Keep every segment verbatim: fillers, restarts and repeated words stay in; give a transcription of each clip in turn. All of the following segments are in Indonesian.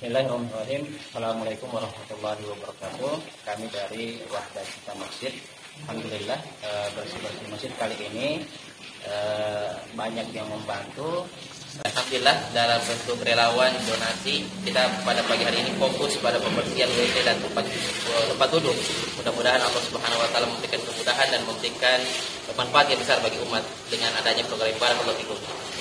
Bismillahirrahmanirrahim. Assalamualaikum warahmatullahi wabarakatuh. Kami dari Wahdah Cinta Masjid, alhamdulillah eh, bersih-bersih masjid kali ini eh, banyak yang membantu. Alhamdulillah dalam bentuk relawan donasi, kita pada pagi hari ini fokus pada pembersihan W C dan tempat tempat duduk. Mudah-mudahan Allah Subhanahu wa taala memberikan kemudahan dan memberikan manfaat yang besar bagi umat dengan adanya program Barakallahu Fikum.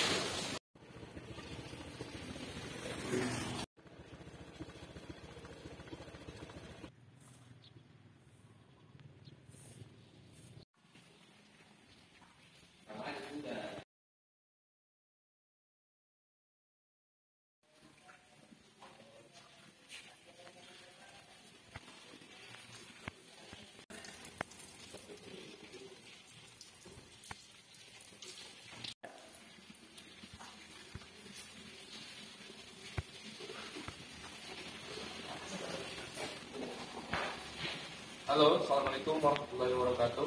Halo, assalamualaikum warahmatullahi wabarakatuh.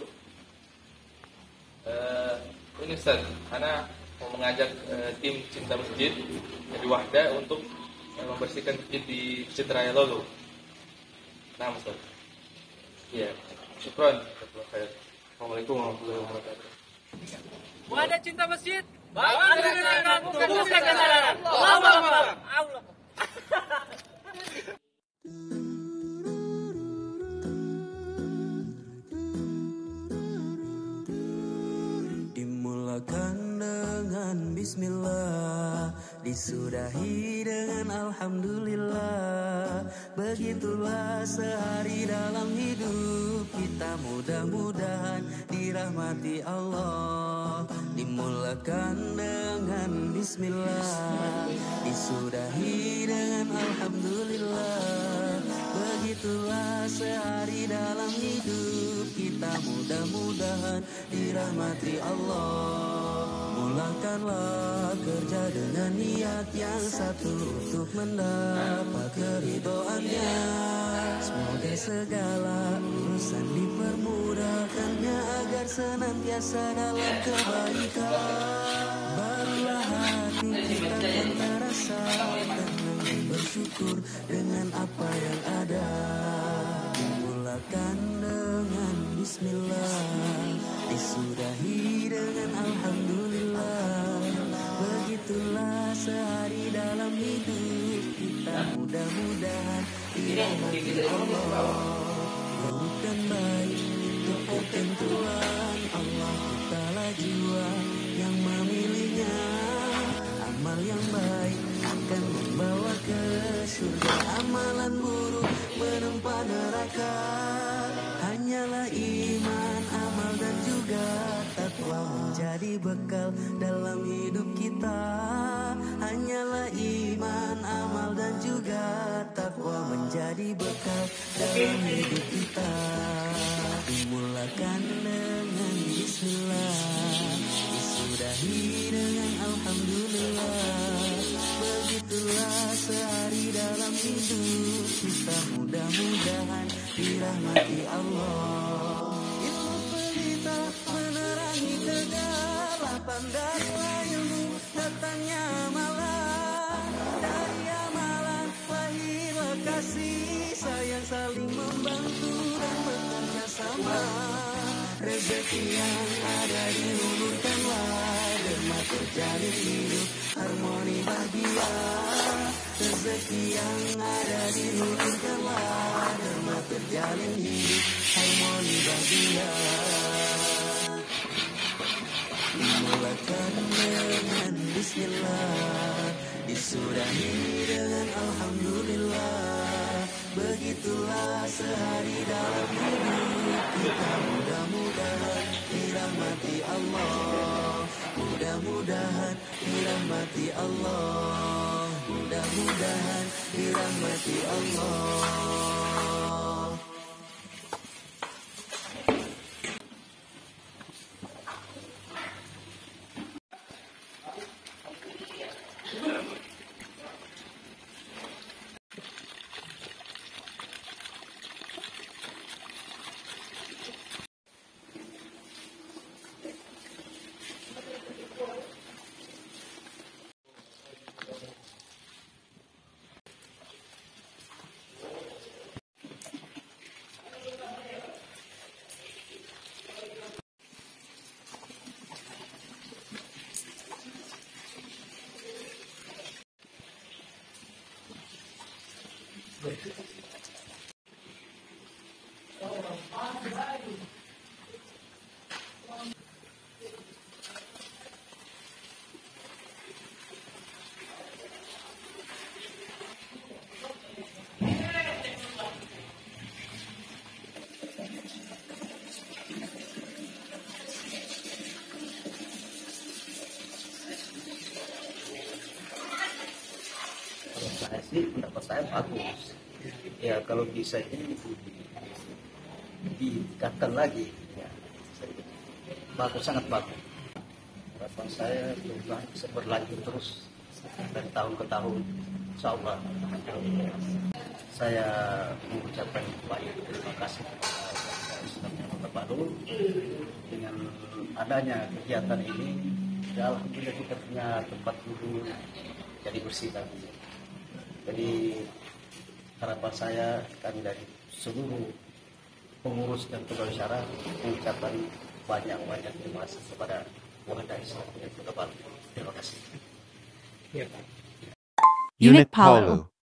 Uh, ini Ustaz, Ana mau mengajak uh, tim Cinta Masjid dari Wahda untuk uh, membersihkan masjid di Masjid Raya Lolo. Nah, Ustaz. Iya, syukran. Assalamualaikum warahmatullahi wabarakatuh. Wahda Cinta Masjid, bangun dengan bukan kesadaran. Allah Allah. Allah. Dimulakan dengan bismillah, disudahi dengan alhamdulillah. Begitulah sehari dalam hidup kita, mudah-mudahan dirahmati Allah. Dimulakan dengan bismillah, disudahi dengan alhamdulillah. Begitulah sehari dalam hidup kita, mudah-mudahan dirahmati Allah. Mulakanlah kerja dengan niat yang satu untuk mendapat keridhoannya. Semoga segala urusan dipermudahkannya agar senantiasa dalam kebaikan. Barulah hati kita akan terasa tenang dan bersyukur dengan apa yang ada. Dimulakan dengan bismillah, disudahi dengan alhamdulillah. Begitulah sehari dalam hidup kita, mudah-mudahan dirahmati Allah. Buruk dan baik itu ketentuan Allah, kitalah jiwa yang memilihnya. Amal yang baik akan membawa ke surga, amalan buruk menempa neraka. Hanyalah iman, amal dan juga takwa menjadi bekal dalam hidup kita. Hanyalah iman, amal dan juga takwa menjadi bekal dalam hidup kita. Dimulakan dengan bismillah, disudahi dengan alhamdulillah. Begitulah sehari dalam hidup kita, mudah-mudahan dirahmati Allah. Ilmu pelita menerangi kegelapan, darilah ilmu datangnya amalan. Dari amalan lahirlah kasih sayang, saling membantu dan bekerja sama. Rezeki yang ada diulurkanlah, derma terjalin hidup harmoni bahagia. Rezeki yang ada diulurkanlah, derma terjalin hidup harmoni bahagia. Dimulakan dengan bismillah, disudahi dengan alhamdulillah. Begitulah sehari dalam hidup kita, mudah-mudahan dirahmati Allah. Mudah-mudahan dirahmati Allah. Mudah-mudahan dirahmati Allah. Saya sih pendapat saya bagus. Ya kalau bisa ini ditingkatkan lagi. Ya, bagus, sangat bagus. Harapan saya perubahan bisa berlanjut terus dari tahun ke tahun. Insya Allah. Saya mengucapkan banyak terima kasih kepada Islamnya Kota Palu dengan adanya kegiatan ini. Ya, alhamdulillah kita punya tempat duduk jadi bersih lagi. Jadi harapan saya kami dari seluruh pengurus dan pegawai syara mengucapkan banyak-banyak terima kasih kepada Wahda Islam Kota Palu. Terima kasih. Unit Palu.